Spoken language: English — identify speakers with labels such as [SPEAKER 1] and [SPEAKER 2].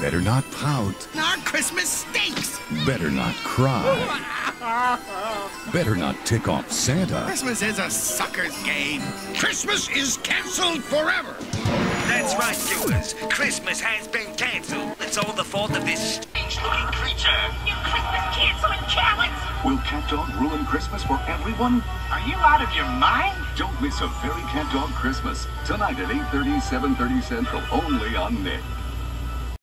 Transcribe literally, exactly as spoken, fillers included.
[SPEAKER 1] Better not pout.
[SPEAKER 2] Our Christmas stinks.
[SPEAKER 1] Better not cry. Better not tick off Santa.
[SPEAKER 2] Christmas is a sucker's game.
[SPEAKER 3] Christmas is canceled forever.
[SPEAKER 4] That's right, doers. Christmas has been cancelled. It's all the fault of this strange-looking creature.
[SPEAKER 5] You Christmas canceling cowards!
[SPEAKER 6] Will CatDog ruin Christmas for everyone?
[SPEAKER 5] Are you out of your mind?
[SPEAKER 6] Don't miss a very CatDog Christmas. Tonight at eight thirty, seven thirty Central, only on Nick.